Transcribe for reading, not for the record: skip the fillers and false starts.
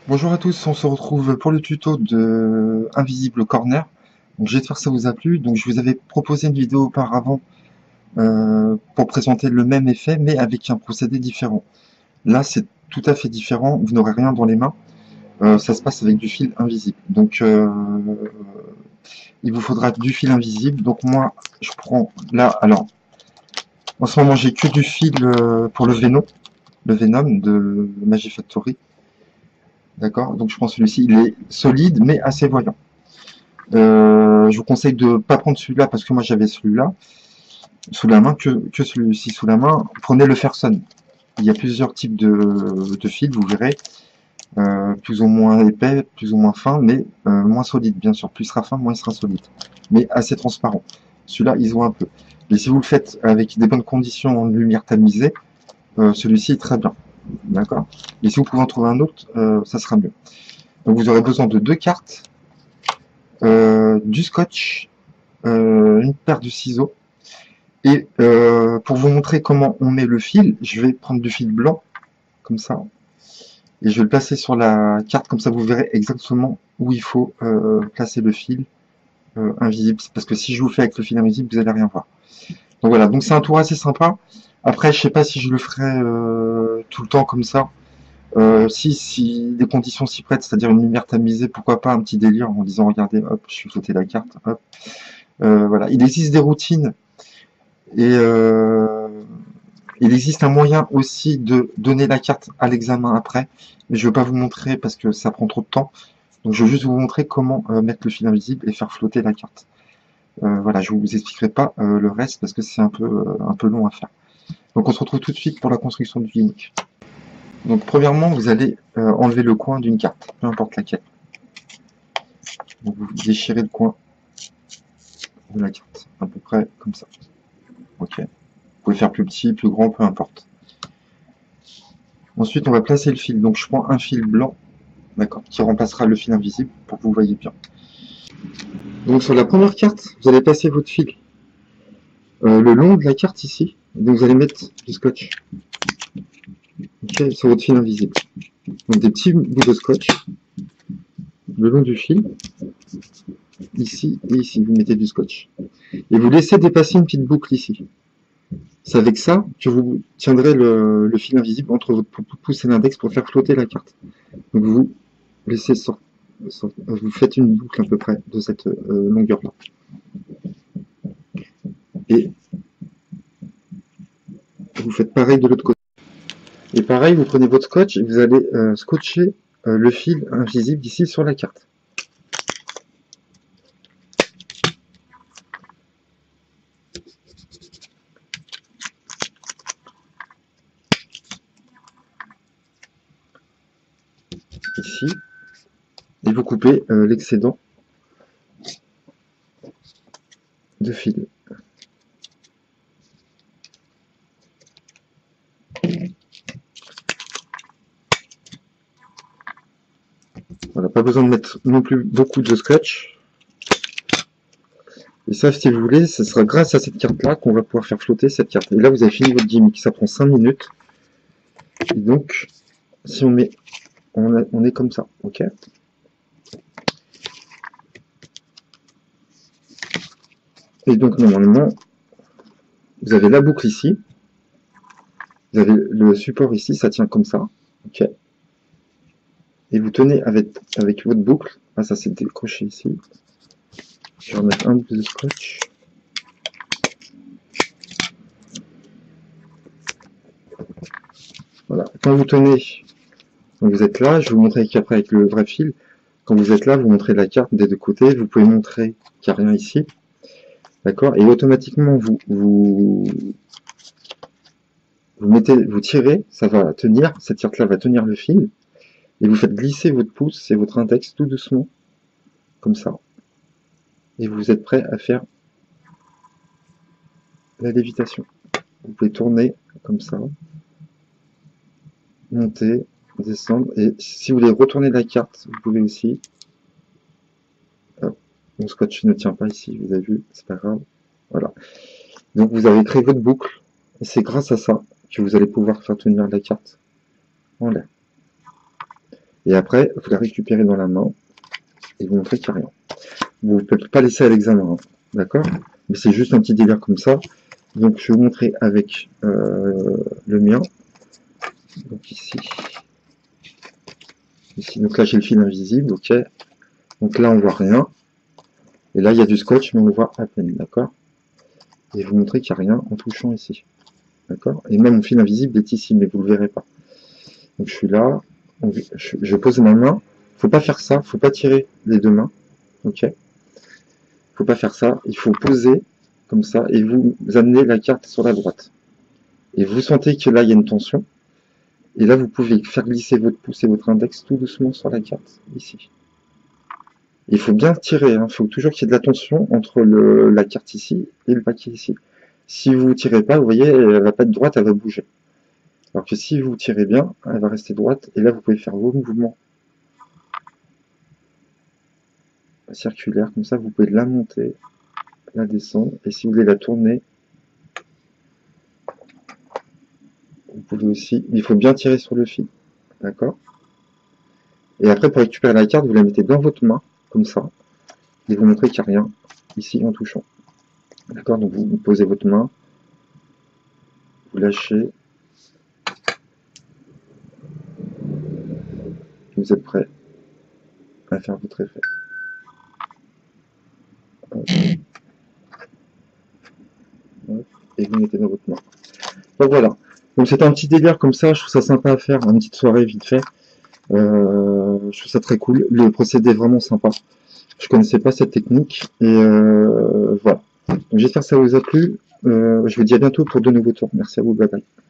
Bonjour à tous, on se retrouve pour le tuto de Invisible Corner. Donc j'espère que ça vous a plu. Donc je vous avais proposé une vidéo auparavant pour présenter le même effet mais avec un procédé différent. Là c'est tout à fait différent, vous n'aurez rien dans les mains. Ça se passe avec du fil invisible. Donc il vous faudra du fil invisible. Donc moi je prends là, alors en ce moment j'ai que du fil pour le Venom de Magie Factory. D'accord. Donc je prends celui-ci, il est solide mais assez voyant. Je vous conseille de ne pas prendre celui-là parce que moi j'avais celui-là sous la main, que celui-ci sous la main. Prenez le Ferson. Il y a plusieurs types de fils, vous verrez, plus ou moins épais, plus ou moins fin, mais moins solide, bien sûr. Plus il sera fin, moins il sera solide, mais assez transparent. Celui-là, ils ont un peu. Et si vous le faites avec des bonnes conditions de lumière tamisée, celui-ci est très bien. D'accord. Et si vous pouvez en trouver un autre, ça sera mieux. Donc vous aurez besoin de deux cartes, du scotch, une paire de ciseaux. Et pour vous montrer comment on met le fil, je vais prendre du fil blanc, comme ça, et je vais le placer sur la carte, comme ça vous verrez exactement où il faut placer le fil invisible, parce que si je vous fais avec le fil invisible, vous n'allez rien voir. Donc voilà, donc c'est un tour assez sympa. Après, je sais pas si je le ferai tout le temps comme ça. Si les conditions s'y prêtent, c'est-à-dire une lumière tamisée, pourquoi pas un petit délire en disant regardez, hop, je fais flotter la carte, hop. Voilà, il existe des routines et il existe un moyen aussi de donner la carte à l'examen après, mais je ne vais pas vous montrer parce que ça prend trop de temps. Donc je vais juste vous montrer comment mettre le fil invisible et faire flotter la carte. Voilà, je ne vous expliquerai pas le reste parce que c'est un peu long à faire. Donc on se retrouve tout de suite pour la construction du gimmick. Donc premièrement, vous allez enlever le coin d'une carte, peu importe laquelle. Donc vous déchirez le coin de la carte, à peu près comme ça. Ok. Vous pouvez faire plus petit, plus grand, peu importe. Ensuite, on va placer le fil. Donc je prends un fil blanc, d'accord, qui remplacera le fil invisible pour que vous voyez bien. Donc sur la première carte, vous allez passer votre fil le long de la carte ici. Donc vous allez mettre du scotch, okay, sur votre fil invisible. Donc des petits bouts de scotch le long du fil, ici et ici. Vous mettez du scotch. Et vous laissez dépasser une petite boucle ici. C'est avec ça que vous tiendrez le fil invisible entre votre pouce et l'index pour faire flotter la carte. Donc vous laissez vous faites une boucle à peu près de cette longueur-là. Et vous faites pareil de l'autre côté. Et pareil, vous prenez votre scotch et vous allez scotcher le fil invisible ici sur la carte. Ici. Et vous coupez l'excédent de fil. Voilà, pas besoin de mettre non plus beaucoup de scotch. Et ça, si vous voulez, ce sera grâce à cette carte-là qu'on va pouvoir faire flotter cette carte. Et là, vous avez fini votre gimmick. Ça prend 5 minutes. Et donc, si on met... On est comme ça, ok? Et donc, normalement, vous avez la boucle ici. Vous avez le support ici, ça tient comme ça, ok? Et vous tenez avec votre boucle. Ah, ça s'est décroché ici. Je vais remettre un peu de scotch. Voilà. Quand vous tenez, donc vous êtes là, je vais vous montrer qu'après avec le vrai fil, quand vous êtes là, vous montrez la carte des deux côtés, vous pouvez montrer qu'il n'y a rien ici. D'accord? Et automatiquement, vous tirez, ça va tenir, cette carte-là va tenir le fil, et vous faites glisser votre pouce et votre index tout doucement, comme ça. Et vous êtes prêt à faire la lévitation. Vous pouvez tourner comme ça, monter, descendre, et si vous voulez retourner la carte, vous pouvez aussi. Hop, mon scotch ne tient pas ici, vous avez vu, c'est pas grave. Voilà. Donc vous avez créé votre boucle, et c'est grâce à ça que vous allez pouvoir faire tenir la carte en l'air. Et après, vous la récupérez dans la main et vous montrez qu'il n'y a rien. Vous ne pouvez pas laisser à l'examen, hein, d'accord? Mais c'est juste un petit délire comme ça. Donc je vais vous montrer avec le mien. Donc ici. Donc là j'ai le fil invisible, ok. Donc là on voit rien. Et là il y a du scotch, mais on le voit à peine, d'accord? Et vous montrer qu'il n'y a rien en touchant ici. D'accord? Et même mon fil invisible est ici, mais vous ne le verrez pas. Donc je suis là, je pose ma main. Faut pas faire ça, faut pas tirer les deux mains. Ok? Faut pas faire ça. Il faut poser comme ça et vous amenez la carte sur la droite. Et vous sentez que là il y a une tension. Et là vous pouvez faire glisser votre pouce et votre index tout doucement sur la carte, ici. Il faut bien tirer, hein. Il faut toujours qu'il y ait de la tension entre la carte ici et le paquet ici. Si vous ne tirez pas, vous voyez, elle va pas être droite, elle va bouger. Alors que si vous tirez bien, elle va rester droite, et là vous pouvez faire vos mouvements circulaires, comme ça vous pouvez la monter, la descendre, et si vous voulez la tourner, vous pouvez aussi, il faut bien tirer sur le fil, d'accord? Et après pour récupérer la carte, vous la mettez dans votre main, comme ça, et vous montrez qu'il n'y a rien, ici en touchant. D'accord? Donc vous posez votre main, vous lâchez, vous êtes prêt à faire votre effet. Et vous mettez dans votre main. Donc voilà. Donc c'est un petit délire comme ça, je trouve ça sympa à faire, une petite soirée vite fait. Je trouve ça très cool. Le procédé est vraiment sympa. Je connaissais pas cette technique. Et voilà. Donc j'espère que ça vous a plu. Je vous dis à bientôt pour de nouveaux tours. Merci à vous. Bye bye.